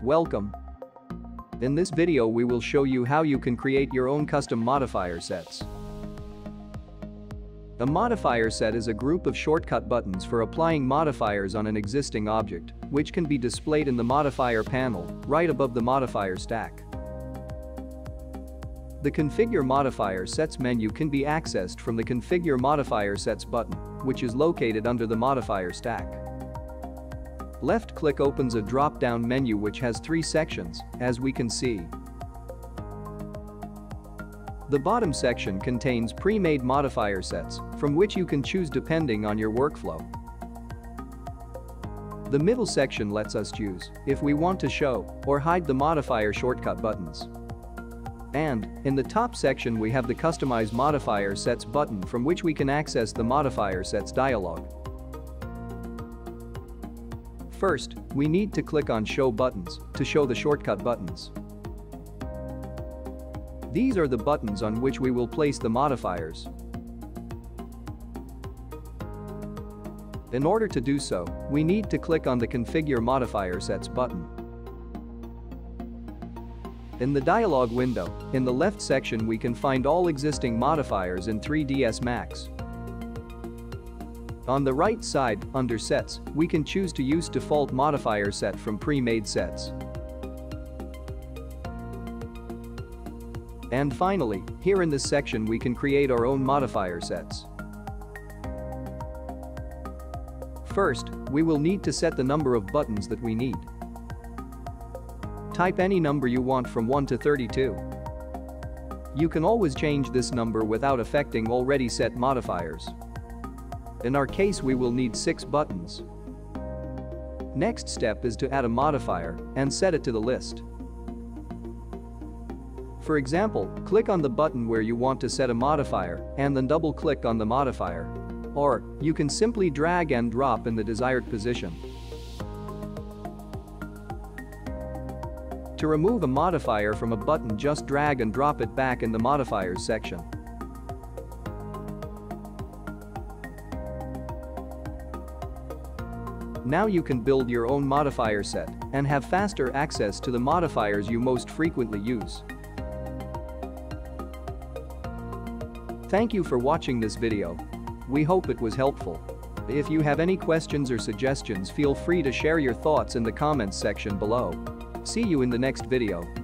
Welcome. In this video we will show you how you can create your own custom modifier sets. A modifier set is a group of shortcut buttons for applying modifiers on an existing object, which can be displayed in the modifier panel, right above the modifier stack. The Configure Modifier Sets menu can be accessed from the Configure Modifier Sets button, which is located under the modifier stack. Left-click opens a drop-down menu which has 3 sections, as we can see. The bottom section contains pre-made modifier sets, from which you can choose depending on your workflow. The middle section lets us choose if we want to show or hide the modifier shortcut buttons. And, in the top section we have the Customize Modifier Sets button from which we can access the Modifier Sets dialog. First, we need to click on Show Buttons to show the shortcut buttons. These are the buttons on which we will place the modifiers. In order to do so, we need to click on the Configure Modifier Sets button. In the dialog window, in the left section we can find all existing modifiers in 3ds Max. On the right side, under Sets, we can choose to use default modifier set from pre-made sets. And finally, here in this section we can create our own modifier sets. First, we will need to set the number of buttons that we need. Type any number you want from 1 to 32. You can always change this number without affecting already set modifiers. In our case we will need 6 buttons. Next step is to add a modifier and set it to the list. For example, click on the button where you want to set a modifier and then double-click on the modifier. Or, you can simply drag and drop in the desired position. To remove a modifier from a button, just drag and drop it back in the modifiers section. Now you can build your own modifier set and have faster access to the modifiers you most frequently use. Thank you for watching this video. We hope it was helpful. If you have any questions or suggestions, feel free to share your thoughts in the comments section below. See you in the next video.